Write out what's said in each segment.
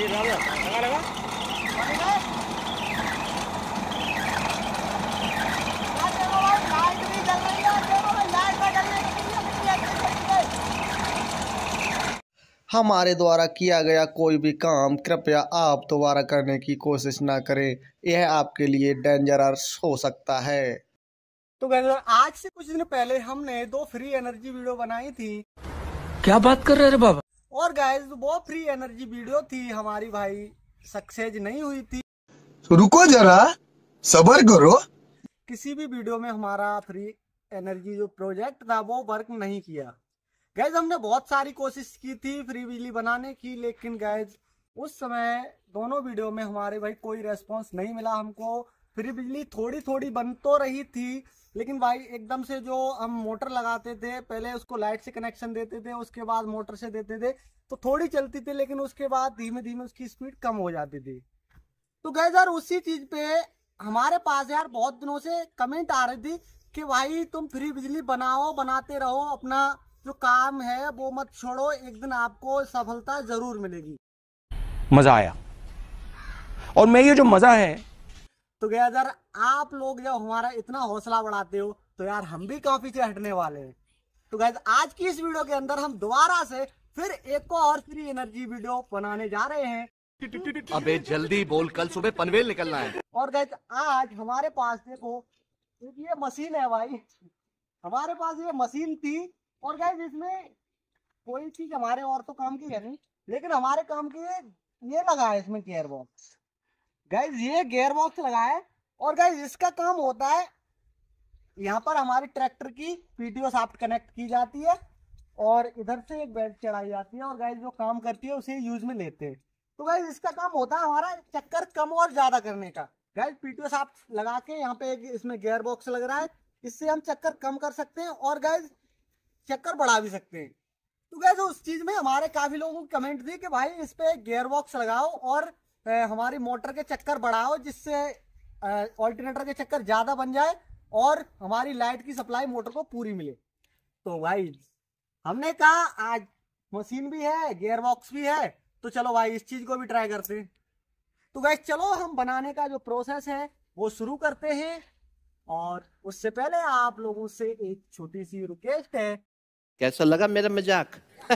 हमारे द्वारा किया गया कोई भी काम कृपया आप दोबारा करने की कोशिश ना करें, यह आपके लिए डेंजरस हो सकता है। तो गाइस आज से कुछ दिन पहले हमने 2 फ्री एनर्जी वीडियो बनाई थी। क्या बात कर रहे हैं बाबा? और गाइस वो फ्री एनर्जी वीडियो थी हमारी भाई सक्सेस नहीं हुई थी। रुको जरा सब्र करो। किसी भी वीडियो में हमारा फ्री एनर्जी जो प्रोजेक्ट था वो वर्क नहीं किया। गाइस हमने बहुत सारी कोशिश की थी फ्री बिजली बनाने की, लेकिन गाइस उस समय दोनों वीडियो में हमारे भाई कोई रेस्पॉन्स नहीं मिला हमको। फ्री बिजली थोड़ी थोड़ी बन तो रही थी, लेकिन भाई एकदम से जो हम मोटर लगाते थे, पहले उसको लाइट से कनेक्शन देते थे, उसके बाद मोटर से देते थे तो थोड़ी चलती थी, लेकिन उसके बाद धीमे धीमे उसकी स्पीड कम हो जाती थी। तो गाइस यार उसी चीज पे हमारे पास यार बहुत दिनों से कमेंट आ रही थी कि भाई तुम फ्री बिजली बनाओ, बनाते रहो, अपना जो काम है वो मत छोड़ो, एक दिन आपको सफलता जरूर मिलेगी। मजा आया, और मैं ये जो मजा है तो गया यार आप लोग जब हमारा इतना हौसला बढ़ाते हो तो यार हम भी काफी से हटने वाले हैं। तो गाइस आज की इस वीडियो के अंदर हम दोबारा से फिर एक और फ्री एनर्जी वीडियो बनाने जा रहे हैं। अबे जल्दी बोल, कल सुबह पनवेल निकलना है। और गाइस आज हमारे पास देखो ये मशीन है भाई, हमारे पास ये मशीन थी। और गाइस इसमें कोई चीज हमारे और तो काम की है नहीं, लेकिन हमारे काम की ये लगा है इसमें गियर बॉक्स। गाइस ये गियर बॉक्स लगा है और गाइस इसका काम होता है, यहाँ पर हमारे ट्रैक्टर की पीटीओ शाफ्ट कनेक्ट की जाती है और इधर से एक बेल्ट चढ़ाई जाती है और गाइस जो काम करती है उसे यूज में लेते हैं। तो गाइस इसका काम होता है हमारा चक्कर कम और ज्यादा करने का। गाइस पीटीओ शाफ्ट लगा के यहाँ पे इसमें गियर बॉक्स लग रहा है, इससे हम चक्कर कम कर सकते हैं और गाइस चक्कर बढ़ा भी सकते हैं। तो गाइस उस चीज में हमारे काफी लोगों की कमेंट थी कि भाई इस पे गियर बॉक्स लगाओ और हमारी मोटर के चक्कर बढ़ाओ, जिससे ऑल्टरनेटर के चक्कर ज्यादा बन जाए और हमारी लाइट की सप्लाई मोटर को पूरी मिले। तो भाई हमने कहा आज मशीन भी है, गियर बॉक्स भी है, तो चलो भाई इस चीज को भी ट्राई करते हैं। तो गाइस चलो हम बनाने का जो प्रोसेस है वो शुरू करते हैं, और उससे पहले आप लोगों से एक छोटी सी रिक्वेस्ट है। कैसा लगा मेरा मजाक?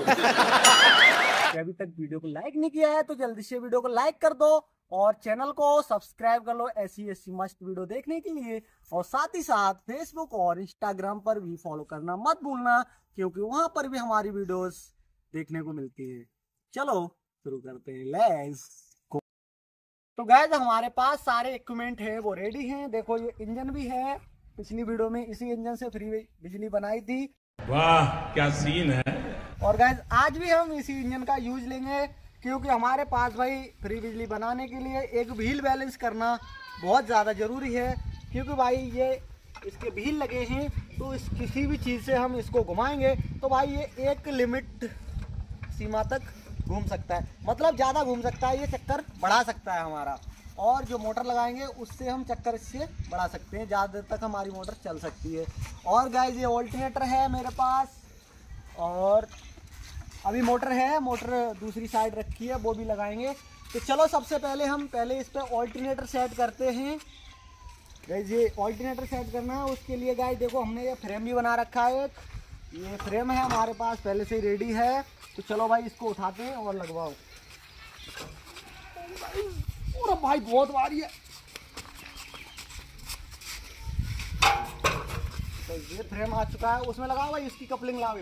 अभी तक वीडियो को लाइक नहीं किया है तो जल्दी से वीडियो को लाइक कर दो और चैनल को सब्सक्राइब कर लो ऐसी मस्त वीडियो देखने के लिए। और साथ ही साथ फेसबुक और इंस्टाग्राम पर भी फॉलो करना मत भूलना, क्योंकि वहां पर भी हमारी वीडियोस देखने को मिलती है। चलो शुरू करते हैं, लेट्स गो। तो गाइस हमारे पास सारे इक्विपमेंट है वो रेडी हैं। देखो ये इंजन भी है, पिछली वीडियो में इसी इंजन से फ्री बिजली बनाई थी। वाह क्या सीन है। और गाइस आज भी हम इसी इंजन का यूज लेंगे, क्योंकि हमारे पास भाई फ्री बिजली बनाने के लिए एक व्हील बैलेंस करना बहुत ज़्यादा ज़रूरी है। क्योंकि भाई ये इसके व्हील लगे हैं तो इस किसी भी चीज़ से हम इसको घुमाएंगे तो भाई ये एक लिमिट सीमा तक घूम सकता है, मतलब ज़्यादा घूम सकता है, ये चक्कर बढ़ा सकता है हमारा। और जो मोटर लगाएंगे उससे हम चक्कर इससे बढ़ा सकते हैं, ज़्यादा देर तक हमारी मोटर चल सकती है। और गाइस ये ऑल्टरनेटर है मेरे पास, और अभी मोटर है, मोटर दूसरी साइड रखी है वो भी लगाएंगे। तो चलो सबसे पहले हम इस पे ऑल्टरनेटर सेट करते हैं। गाइस ये ऑल्टरनेटर सेट करना है, उसके लिए गाइस देखो हमने ये फ्रेम भी बना रखा है, ये फ्रेम है हमारे पास पहले से रेडी है। तो चलो भाई इसको उठाते हैं और लगवाओ। पूरा भाई बहुत भारी है। तो ये फ्रेम आ चुका है, उसमें लगाओ भाई, इसकी कपलिंग लाओ।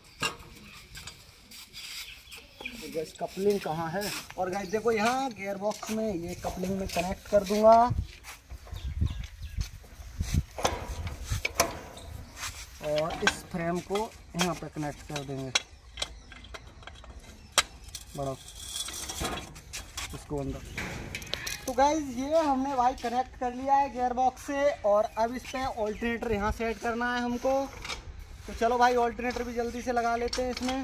तो गैस कपलिंग कहाँ है? और गाइस देखो यहाँ गियर बॉक्स में ये कपलिंग में कनेक्ट कर दूंगा। और इस फ्रेम को यहाँ पे कनेक्ट कर देंगे, बढ़ो इसको अंदर। तो गाइस ये हमने भाई कनेक्ट कर लिया है गियर बॉक्स से, और अब इस पे ऑल्टरनेटर यहाँ सेट करना है हमको। तो चलो भाई ऑल्टरनेटर भी जल्दी से लगा लेते हैं इसमें।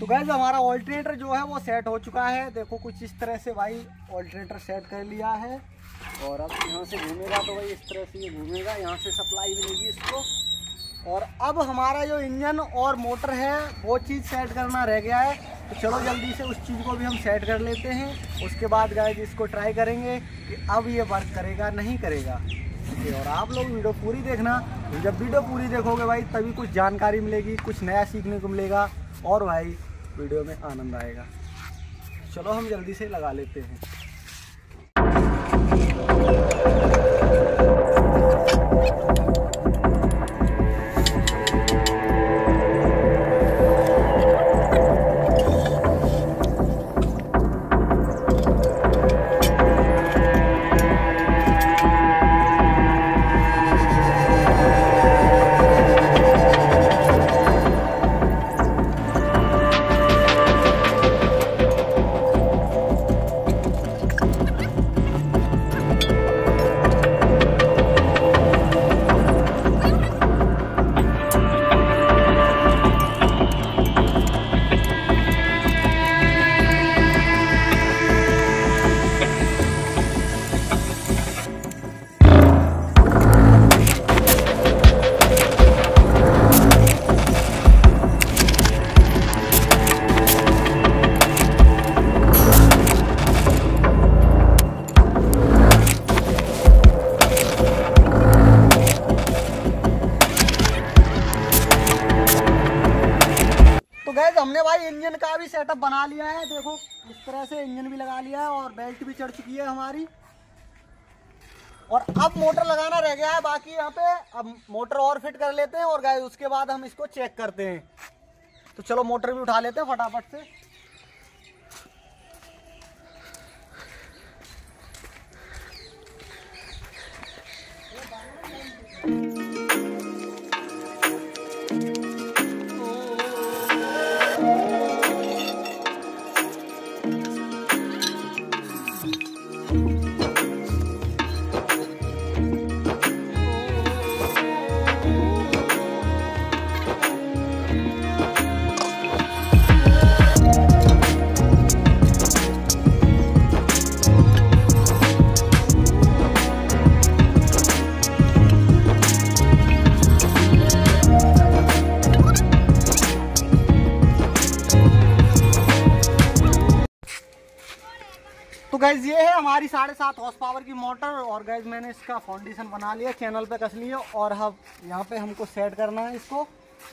तो गाइस हमारा ऑल्टरनेटर जो है वो सेट हो चुका है। देखो कुछ इस तरह से भाई ऑल्टरनेटर सेट कर लिया है। और अब यहाँ से घूमेगा तो भाई इस तरह से ये घूमेगा, यहाँ से सप्लाई मिलेगी इसको। और अब हमारा जो इंजन और मोटर है वो चीज़ सेट करना रह गया है। तो चलो जल्दी से उस चीज़ को भी हम सेट कर लेते हैं। उसके बाद गाइस इसको ट्राई करेंगे कि अब ये वर्क करेगा नहीं करेगा। और आप लोग वीडियो पूरी देखना। जब वीडियो पूरी देखोगे भाई तभी कुछ जानकारी मिलेगी, कुछ नया सीखने को मिलेगा और भाई वीडियो में आनंद आएगा। चलो हम जल्दी से लगा लेते हैं। हमने भाई इंजन का भी सेटअप बना लिया है। देखो इस तरह से इंजन भी लगा लिया है और बेल्ट भी चढ़ चुकी है हमारी। और अब मोटर लगाना रह गया है बाकी यहाँ पे। अब मोटर और फिट कर लेते हैं और गाइस उसके बाद हम इसको चेक करते हैं। तो चलो मोटर भी उठा लेते हैं फटाफट से। तो गैस ये है हमारी 7.5 हॉर्स पावर की मोटर। और गैस मैंने इसका फाउंडेशन बना लिया, चैनल पे कस लिया। और अब यहाँ पे हमको सेट करना है इसको।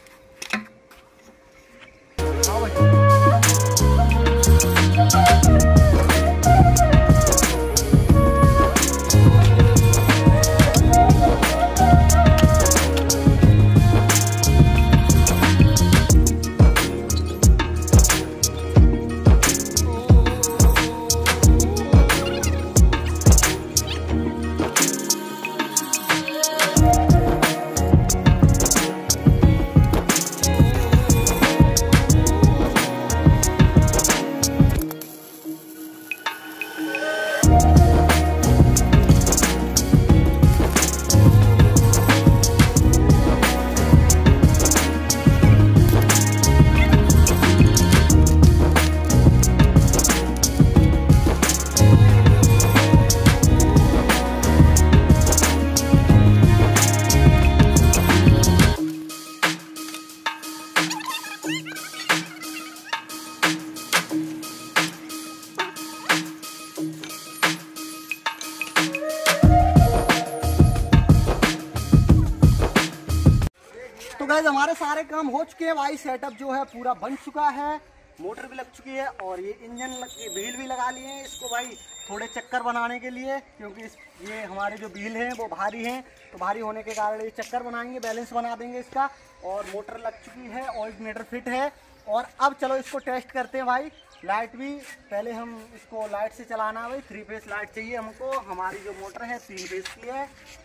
तो गाइस हमारे सारे काम हो चुके हैं भाई। सेटअप जो है पूरा बन चुका है, मोटर भी लग चुकी है और ये इंजन के व्हील भी लगा लिए हैं इसको भाई थोड़े चक्कर बनाने के लिए। क्योंकि ये हमारे जो व्हील हैं वो भारी हैं, तो भारी होने के कारण ये चक्कर बनाएंगे, बैलेंस बना देंगे इसका। और मोटर लग चुकी है, ऑल्टरनेटर फिट है। और अब चलो इसको टेस्ट करते हैं भाई। लाइट भी पहले हम इसको लाइट से चलाना है भाई। 3 फेस लाइट चाहिए हमको। हमारी जो मोटर है 3 फेस की है,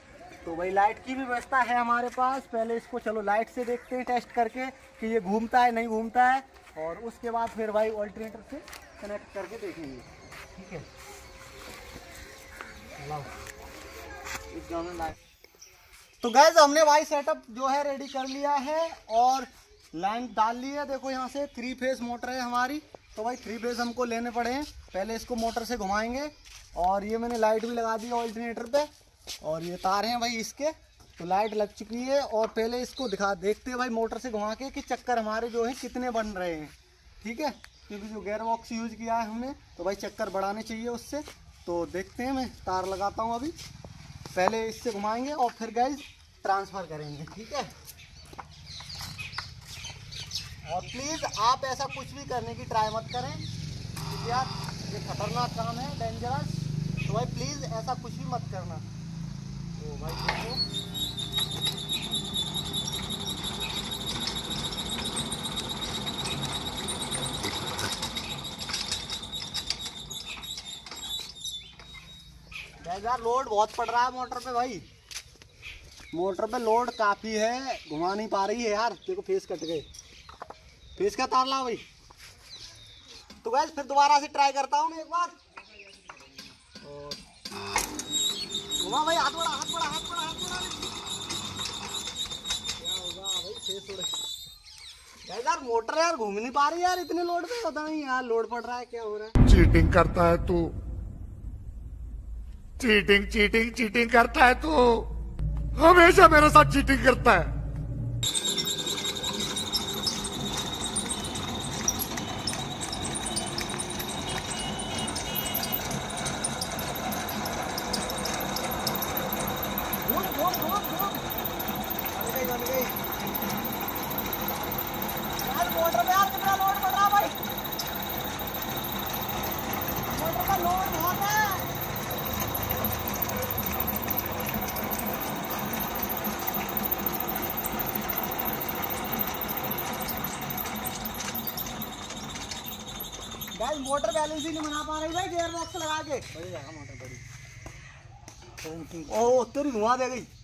तो भाई लाइट की भी व्यवस्था है हमारे पास। पहले इसको चलो लाइट से देखते हैं टेस्ट करके कि ये घूमता है नहीं घूमता है। और उसके बाद फिर भाई ऑल्टरनेटर से कनेक्ट करके देखेंगे। ठीक है, तो गैस हमने भाई सेटअप जो है रेडी कर लिया है। और लाइन डाल ली है। देखो यहाँ से 3 फेज मोटर है हमारी, तो भाई 3 फेज हमको लेने पड़े हैं। पहले इसको मोटर से घुमाएंगे और ये मैंने लाइट भी लगा दी है ऑल्टरनेटर पे, और ये तार हैं भाई इसके, तो लाइट लग चुकी है। और पहले इसको देखते हैं भाई मोटर से घुमा के कि चक्कर हमारे जो है कितने बन रहे हैं, ठीक है, क्योंकि जो गेयर बॉक्स यूज किया है हमने तो भाई चक्कर बढ़ाने चाहिए उससे। तो देखते हैं, मैं तार लगाता हूँ अभी, पहले इससे घुमाएंगे और फिर गाइस ट्रांसफ़र करेंगे, ठीक है। और प्लीज़ आप ऐसा कुछ भी करने की ट्राई मत करें, क्योंकि यार ये खतरनाक काम है, डेंजरस, तो भाई प्लीज़ ऐसा कुछ भी मत करना। तो भाई देखो यार लोड बहुत पड़ रहा है मोटर पे भाई, मोटर पे लोड काफ़ी है, घुमा नहीं पा रही है यार। देखो फेस कट गए, फेस का तार ला भाई। तो गाइस फिर दोबारा से ट्राई करता हूँ मैं एक बार, घुमा भाई, हाथ बढ़ा हाथ बढ़ा हाथ बढ़ा हाथ बढ़ा। क्या होगा भाई, फेस उड़े यार, मोटर यार घूम नहीं पा रही यार इतने लोड पे, पता नहीं यार लोड पड़ रहा है, क्या हो रहा है। चीटिंग करता है तू, चीटिंग चीटिंग चीटिंग करता है तू, हमेशा मेरे साथ चीटिंग करता है। बन गई यार मोटर में, यार कितना लोड पड़ रहा भाई, मोटर का लोड बहुत है। गाइस मोटर बैलेंस ही नहीं बना पा रही भाई, गियर बॉक्स लगा के बड़ी जगह मोटर बड़ी, ओह तेरी धुआं दे गई।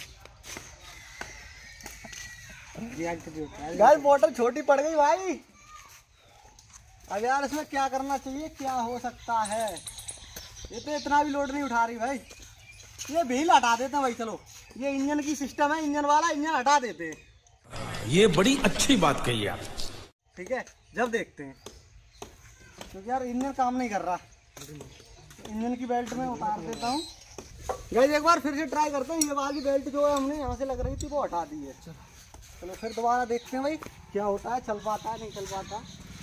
गाइस मोटर छोटी पड़ गई भाई, अब यार इसमें क्या करना चाहिए, क्या हो सकता है। ये तो इतना भी लोड नहीं उठा रही भाई, ये व्हील हटा देते हैं भाई। चलो ये इंजन की सिस्टम है, इंजन वाला इंजन हटा देते हैं। ये बड़ी अच्छी बात कही आप, ठीक है, जब देखते हैं, क्योंकि यार इंजन काम नहीं कर रहा। इंजन की बेल्ट में उतार देता हूँ गाइस, एक बार फिर से ट्राई करते हैं। ये वाली बेल्ट जो है हमने यहाँ से लग रही थी वो हटा दी है। चलो फिर दोबारा देखते हैं भाई क्या होता है, चल पाता है नहीं चल पाता।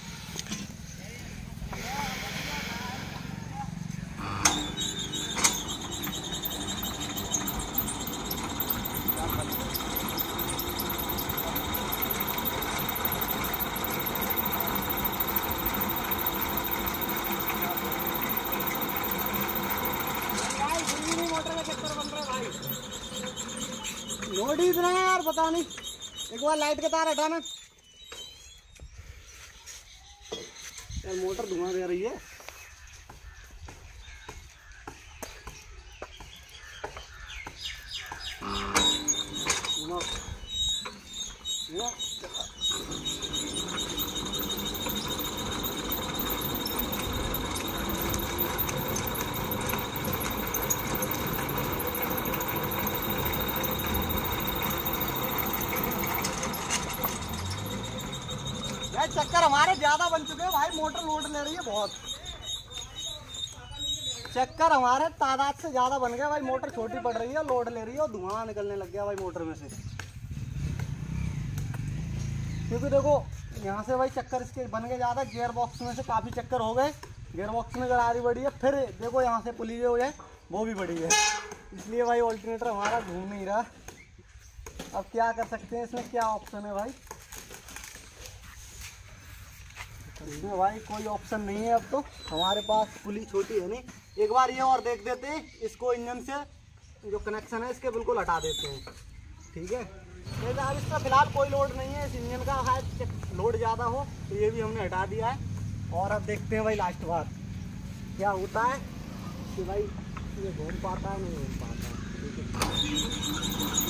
मोटर का चक्कर बन रहा है भाई, लोड ही इतना है यार, पता नहीं। एक बार लाइट का तार हटाना यार, मोटर धुआं दे रही है। चक्कर हमारे ज्यादा बन चुके हैं भाई, मोटर लोड ले रही है बहुत, चक्कर हमारे तादाद से ज्यादा बन गया भाई। मोटर छोटी पड़ रही है, लोड ले रही है और धुआं निकलने लग गया भाई मोटर में से। क्योंकि देखो यहाँ से भाई चक्कर इसके बन गए ज्यादा, गियर बॉक्स में से काफी चक्कर हो गए, गियर बॉक्स में गरारी बड़ी है, फिर देखो यहाँ से पुली जो है वो भी बड़ी है, इसलिए भाई ऑल्टरनेटर हमारा घूम नहीं रहा। अब क्या कर सकते हैं, इसमें क्या ऑप्शन है भाई, इसमें भाई कोई ऑप्शन नहीं है अब तो हमारे पास, पुली छोटी है नहीं। एक बार ये और देख देते हैं, इसको इंजन से जो कनेक्शन है इसके बिल्कुल हटा देते हैं, ठीक है। तो अब इसका फिलहाल कोई लोड नहीं है, इस इंजन का है लोड ज़्यादा हो तो ये भी हमने हटा दिया है। और अब देखते हैं भाई लास्ट बार क्या होता है कि भाई ये घूम पाता है नहीं घूम पाता है, ठीक है।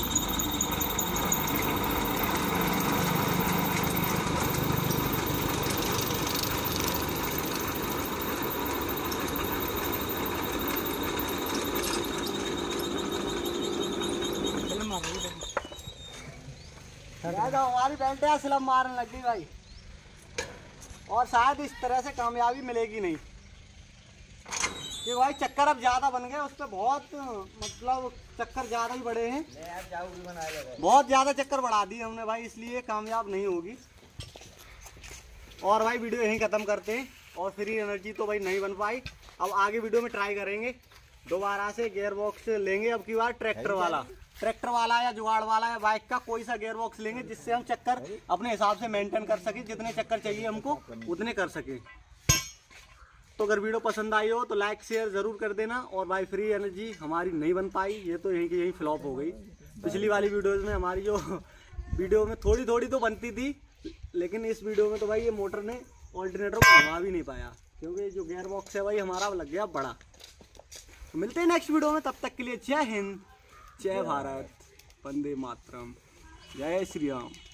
यार तो हमारी बेल्ट स्लम मारने लग गई भाई, और शायद इस तरह से कामयाबी मिलेगी नहीं कि भाई चक्कर अब ज्यादा बन गए उस पर, बहुत मतलब चक्कर ज्यादा ही बड़े हैं, बहुत ज्यादा चक्कर बढ़ा दिए हमने भाई, इसलिए कामयाब नहीं होगी। और भाई वीडियो यहीं खत्म करते हैं, और फ्री एनर्जी तो भाई नहीं बन पाई। अब आगे वीडियो में ट्राई करेंगे दोबारा से गियर बॉक्स लेंगे, अब की बार ट्रैक्टर वाला या जुगाड़ वाला या बाइक का कोई सा गियर बॉक्स लेंगे, जिससे हम चक्कर अपने हिसाब से मेंटेन कर सके, जितने चक्कर चाहिए हमको उतने कर सके। तो अगर वीडियो पसंद आई हो तो लाइक शेयर जरूर कर देना। और भाई फ्री एनर्जी हमारी नहीं बन पाई, ये तो यहीं की यहीं फ्लॉप हो गई। पिछली वाली वीडियोज़ में हमारी जो वीडियो में थोड़ी थोड़ी तो बनती थी, लेकिन इस वीडियो में तो भाई ये मोटर ने ऑल्टरनेटर को घुमा भी नहीं पाया, क्योंकि जो गियर बॉक्स है भाई हमारा लग गया बड़ा। तो मिलते हैं नेक्स्ट वीडियो में, तब तक के लिए जय हिंद, जय भारत, वंदे मातरम, जय श्री राम।